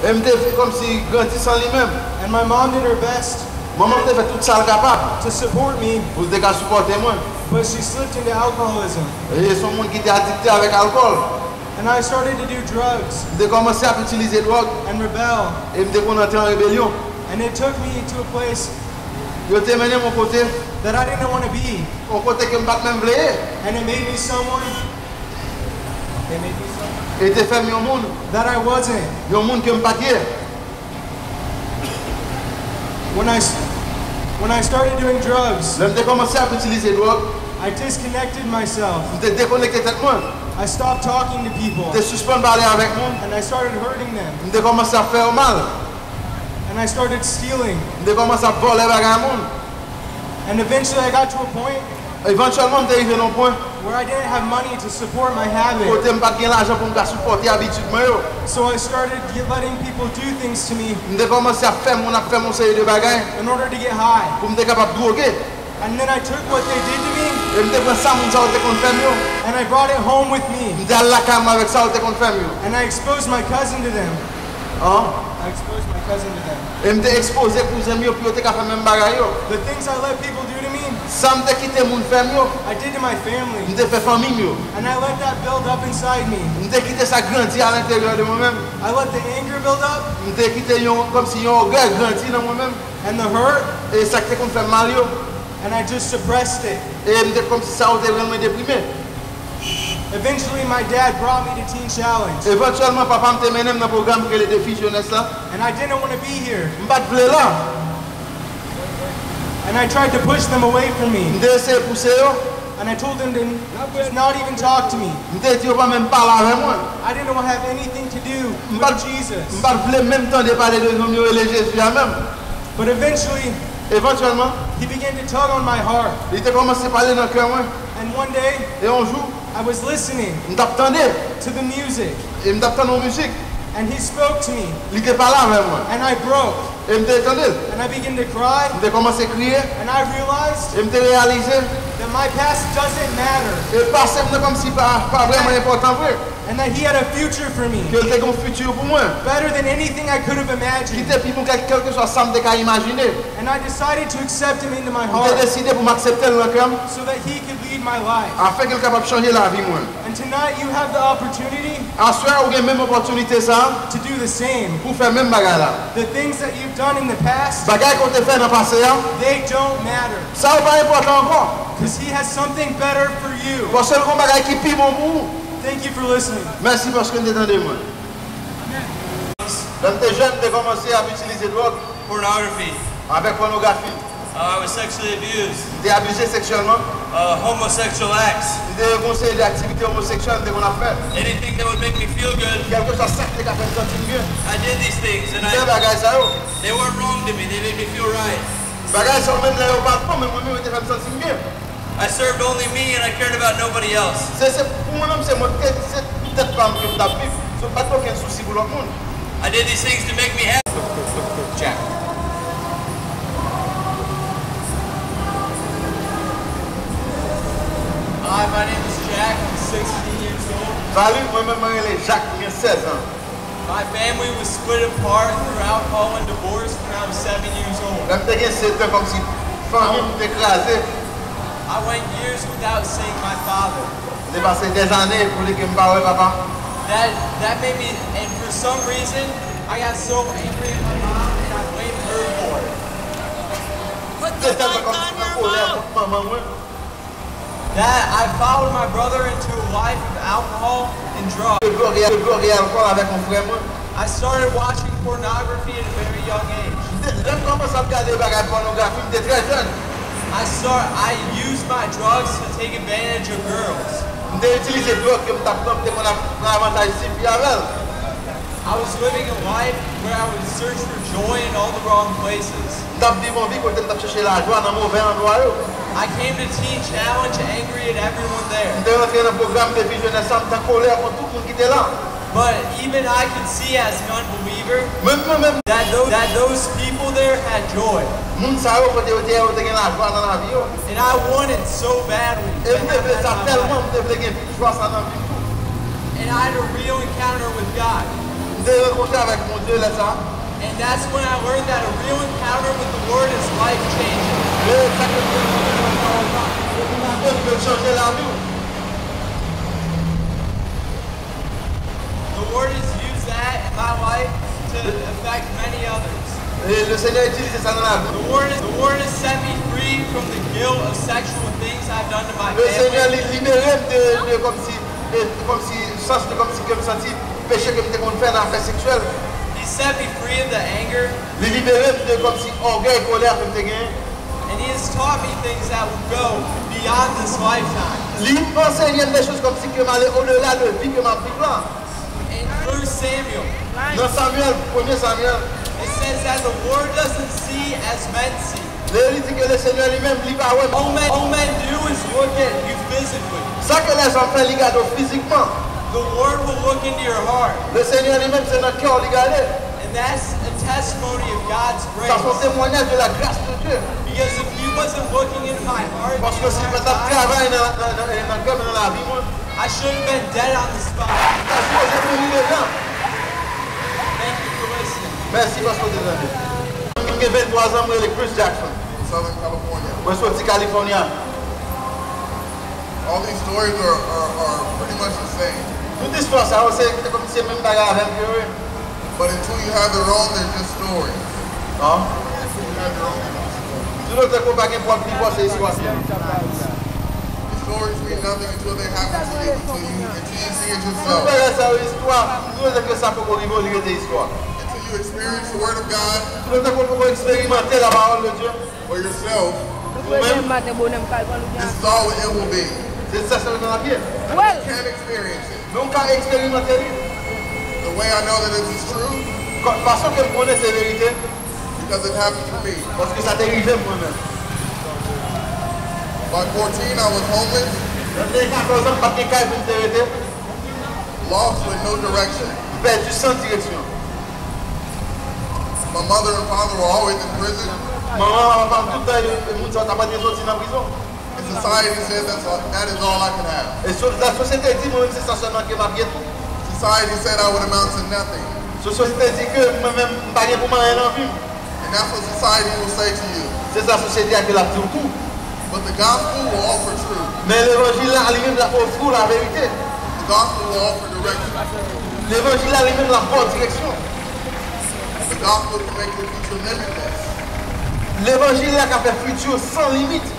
Elle me fait comme si grandissant lui-même. And my mom did her best Maman me fait tout ça capable to support me, pour te supporter moi. but she slipped into alcoholism. Et son monde qui était addicté avec l'alcool. And I started to do drugs Je commencé à utiliser drogue and rebel. et me entrer en rébellion. And it took me to a place Je t'ai mené mon côté, that I didn't want to be. mon côté que me pas même voulu. And it made me someone. It made me someone Et t'ai fait un monde, that I wasn't. un monde que me pas dire. When I started doing drugs, Je me commencé à utiliser drogue, I disconnected myself. je t'ai déconnecté de moi. I stopped talking to people. Je suspends parler avec moi. And I started hurting them. Je commencé à faire mal. And I started stealing. Je commencé à voler avec un monde. And eventually I got to a point Éventuellement, je suis arrivé à un point where I didn't have money to support my habit. où je n'ai pas de l'argent pour me supporter l'habitude. So I started letting people do things to me Je commencé à faire mon série de bagages in order to get high. pour me capable de droguer. And then I took what they did to me Et je prends ça, mon ça, je te faire mieux. and I brought it home with me. Je à la cam avec ça, je te faire mieux. And I exposed my cousin to them. Hein? I exposed my cousin to them. Et je exposé pour les mieux pour te faire même bagages. The things I let people do to me, Ça me quitté mon faire mieux. I did to my family. Je fait famille mieux. And I let that build up inside me. Je quitté ça grandir à l'intérieur de moi-même. I let the anger build up Je quitté comme si un orgueil grandi dans moi-même. and the hurt, Et ça qui fait mal. and I just suppressed it. Et je comme si ça était vraiment déprimé. Eventually, my dad brought me to Teen Challenge, Éventuellement, papa me mené dans le programme que les défis jeunesse là. and I didn't want to be here. Je ne pas de là. And I tried to push them away from me, Je essayé de pousser eux. and I told them to just not even talk to me. Je dit pas même parler avec moi. I didn't want to have anything to do Je ne with Jesus. pas de même temps de parler de nous et les Jésus même. But eventually, Éventuellement, he began to tug on my heart. il a commencé à parler dans le cœur moi. And one day, Et un jour, I was listening je t'attendais. to the music, Et je t'attendais en musique. and he spoke to me, Il a parlé avec moi. and I broke, Et je t'attendais. and I began to cry, Je commencé à crier. and I realized Et je réalisé. that my past doesn't matter, Et passé comme si pas vraiment important pour eux. and that he had a future for me, Que c'était un futur pour moi. better than anything I could have Qui imagined. était plus pour quel que soit ça me imaginer. And I decided to accept him into my J'ai heart décidé pour m'accepter dans le cœur. so that he could lead my life. Afin qu'il soit capable de changer la vie moi. And tonight you have the opportunity À soir, vous avez même opportunité ça to do the same. pour faire même bagarre là. The things that you've done in the past, Bagarre qu'on t'a fait dans le passé, hein, they don't matter, ça n'est pas important encore. because he has something better for you. Parce que le bagarre qui est plus bon pour vous. Thank you for listening. Merci parce que vous entendez moi. Quand tu es jeune, tu as commencé à utiliser drogue Pornography. avec pornographie. I was sexually abused. Tu es abusé sexuellement. Homosexual acts. Tu es conseillé d'activités homosexuelles qu'on a fait. Anything that would make me feel good. Quelque chose ça qui a fait sentir mieux. I did these things and C'est bagarre ça. they weren't wrong to me. They made me feel right. Bagarre ça même là au pas mais moi-même je fait sentir mieux. I served only me and I cared about nobody else. C'est pour moi-même c'est moi c'est peut-être pas que tu as vu. C'est pas aucun souci pour le monde. I did these things to make me happy. Jack. Hi, my name is Jack. I'm 16 years old. Salut, moi-même je suis Jacques, j'ai 16 ans. My family was split apart through alcohol and divorce when I was 7 years old. Quand tu as 7 ans comme si famille t'écrasait. I went years without seeing my father. J'ai passé des années pour les que me parle papa. That made me, and for some reason, I got so angry at my mom and I blamed her for it. Put the mic on your mouth. That I followed my brother into a life of alcohol and drugs. I started watching pornography at a very young age. I used my drugs to take advantage of girls. I was living a life where I would search for joy in all the wrong places. I came to Teen Challenge angry at everyone there. But even I could see as an unbeliever that those people there had joy. And I wanted so badly to have that in my life. And I had a real encounter with God. And that's when I learned that a real encounter with the Lord is life-changing. The Lord has used that in my life to affect many others. The Lord has set me free from the guilt of sexual things I've done to my family. He set me free of the anger. And He has taught me things that will go beyond this lifetime. In 1 Samuel, it says that the Lord doesn't see as men see. All men do is look at you physically. The Lord will look into your heart. And that's a testimony of God's grace. Because if He wasn't looking into my heart, I should have been dead on the spot. Thank you for listening. Merci parce que vous êtes là. J'ai 23 ans, je suis Chris Jackson. Southern California. Je suis California. All these stories are pretty much the same. Toute histoire, ça c'est comme si même bagarre avec eux. But until you have their own, they're just stories. Hein? Until you have their own. Tu veux que tu pas pour vivre ces histoires. The stories mean nothing until they happen to you, until you see it yourself. Ça histoire, tu veux que ça peut arriver des histoires. You experience the Word of God for yourself. This is all it will be. You can't experience it. The way I know that this is true, because it happened to me. By 14, I was homeless, lost with no direction. My mother and father were always in prison. And society said that is all I could have. Society said I would amount to nothing. And that's what society will say to you. But the gospel will offer truth. The gospel will offer direction. The gospel can make your future limitless. L'évangile a fait futur sans limite.